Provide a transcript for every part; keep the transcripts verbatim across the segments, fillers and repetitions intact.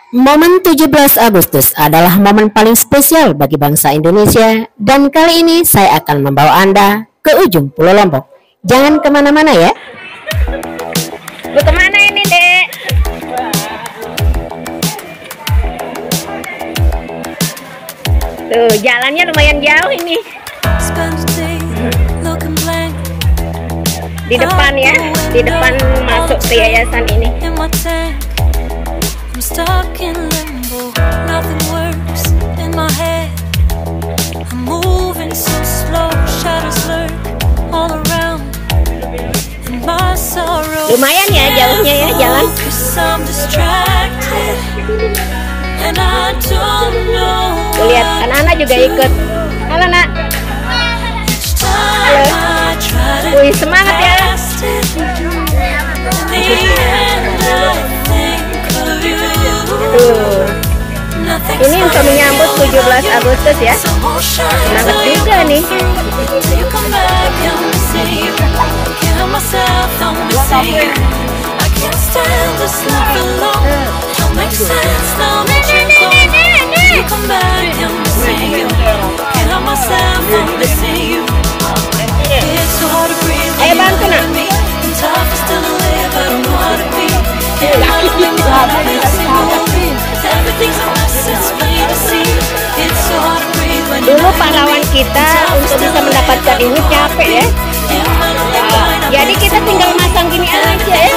Momen tujuh belas Agustus adalah momen paling spesial bagi bangsa Indonesia, dan kali ini saya akan membawa Anda ke ujung Pulau Lombok. Jangan kemana-mana ya. Lu kemana ini, Dek? Tuh, jalannya lumayan jauh ini. Di depan ya, di depan masuk ke yayasan ini. I'm stuck in limbo, nothing works in my head. I'm moving so slow, shadows lurk all around. And my sorrow. Lumayan ya jauhnya ya jalan. Tuh lihat anak-anak juga ikut. Halo nak. Halo. Wih semangat ya. Tuh. Ini untuk menyambut tujuh belas Agustus ya. Semangat juga nih. Ayo bantu nak. Dulu pahlawan kita untuk bisa mendapatkan ini capek ya. Nah, jadi kita tinggal masang gini aja ya.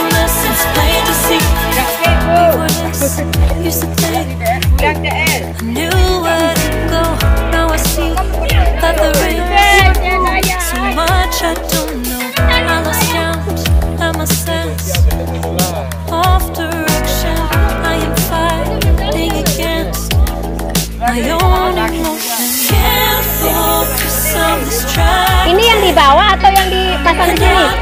Ini yang dibawa atau yang dipasang di sini?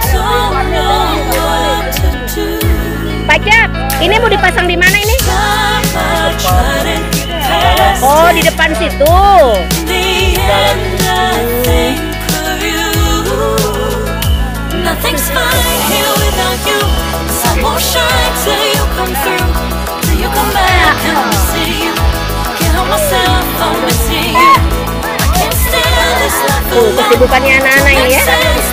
Pak Cap, ini mau dipasang di mana ini? Oh, di depan situ. Tuh, kesibukannya anak-anak ini ya.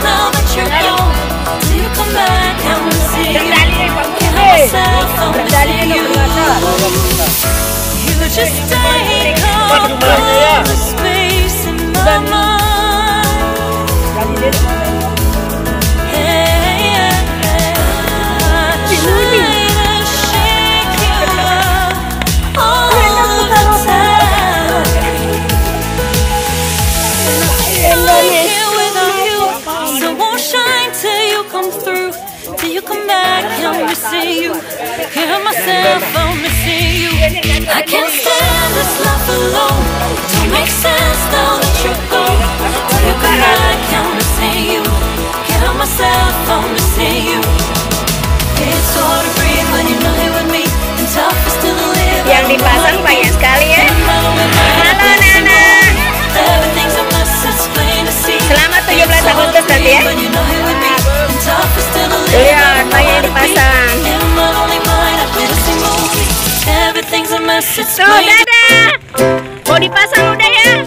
I can't stand this life alone. Don't make sense now that you're gone. Till you come back, I'm missing you. Can't help myself, I'm missing you. It's so hard to breathe when you're not here with me, and tough is still to live. Yang dipasang banyak sekali ya. Halo Nana. Selamat tujuh belas Agustus nanti ya. Lihat banyak yang dipasang. Tuh, dadah. Mau dipasang udah ya.